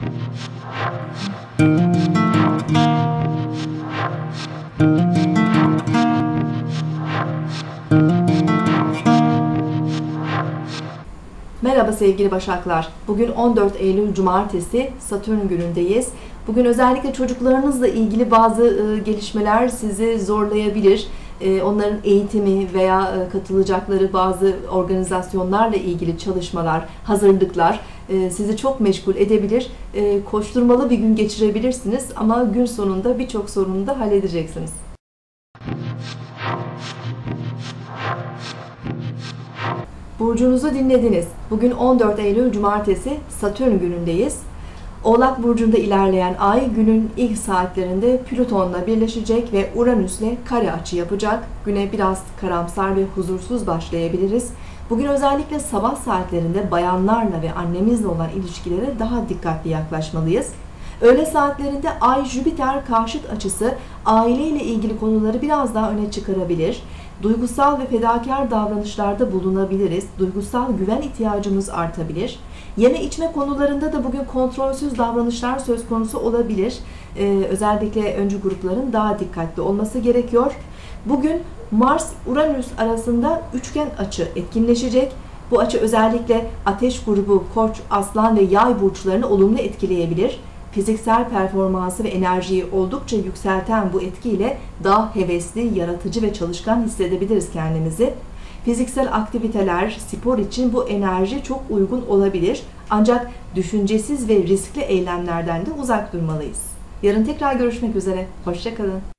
Merhaba sevgili Başaklar. Bugün 14 Eylül Cumartesi, Satürn günündeyiz. Bugün özellikle çocuklarınızla ilgili bazı gelişmeler sizi zorlayabilir. Onların eğitimi veya katılacakları bazı organizasyonlarla ilgili çalışmalar, hazırlıklar sizi çok meşgul edebilir. Koşturmalı bir gün geçirebilirsiniz ama gün sonunda birçok sorunu da halledeceksiniz. Burcunuzu dinlediniz. Bugün 14 Eylül Cumartesi, Satürn günündeyiz. Oğlak Burcu'nda ilerleyen ay günün ilk saatlerinde Plüton'la birleşecek ve Uranüs'le kare açı yapacak. Güne biraz karamsar ve huzursuz başlayabiliriz. Bugün özellikle sabah saatlerinde bayanlarla ve annemizle olan ilişkilere daha dikkatli yaklaşmalıyız. Öğle saatlerinde Ay-Jüpiter karşıt açısı aileyle ilgili konuları biraz daha öne çıkarabilir. Duygusal ve fedakar davranışlarda bulunabiliriz. Duygusal güven ihtiyacımız artabilir. Yeme içme konularında da bugün kontrolsüz davranışlar söz konusu olabilir. Özellikle öncü grupların daha dikkatli olması gerekiyor. Bugün Mars-Uranüs arasında üçgen açı etkinleşecek. Bu açı özellikle Ateş grubu, Koç, Aslan ve Yay burçlarını olumlu etkileyebilir. Fiziksel performansı ve enerjiyi oldukça yükselten bu etkiyle daha hevesli, yaratıcı ve çalışkan hissedebiliriz kendimizi. Fiziksel aktiviteler, spor için bu enerji çok uygun olabilir. Ancak düşüncesiz ve riskli eylemlerden de uzak durmalıyız. Yarın tekrar görüşmek üzere. Hoşça kalın.